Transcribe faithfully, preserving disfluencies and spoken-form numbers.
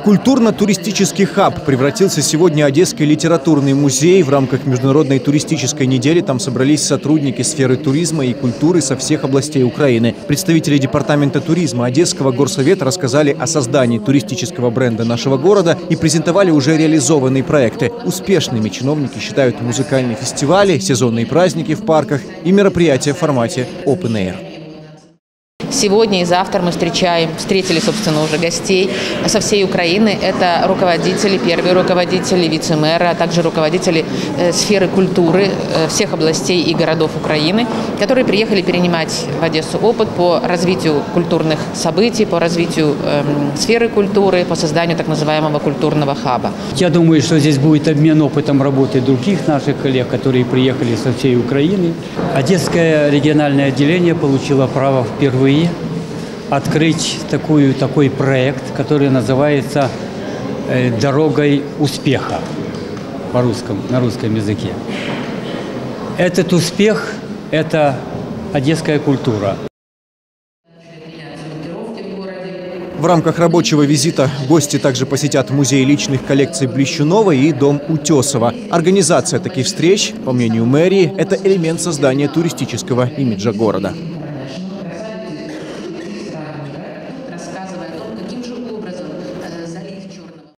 культурно-туристический хаб превратился сегодня Одесский литературный музей. В рамках Международной туристической недели там собрались сотрудники сферы туризма и культуры со всех областей Украины. Представители департамента туризма Одесского горсовета рассказали о создании туристического бренда нашего города и презентовали уже реализованные проекты. Успешными чиновники считают музыкальные фестивали, сезонные праздники в парках и мероприятия в формате Open Air. Сегодня и завтра мы встречаем, встретили, собственно, уже гостей со всей Украины. Это руководители, первые руководители, вице-мэры, а также руководители э, сферы культуры э, всех областей и городов Украины, которые приехали перенимать в Одессу опыт по развитию культурных событий, по развитию э, сферы культуры, по созданию так называемого культурного хаба. Я думаю, что здесь будет обмен опытом работы других наших коллег, которые приехали со всей Украины. Одесское региональное отделение получило право впервые открыть такую, такой проект, который называется э, «Дорогой успеха» по русскому, на русском языке. Этот успех – это одесская культура. В рамках рабочего визита гости также посетят музей личных коллекций Блещунова и дом Утесова. Организация таких встреч, по мнению мэрии, это элемент создания туристического имиджа города.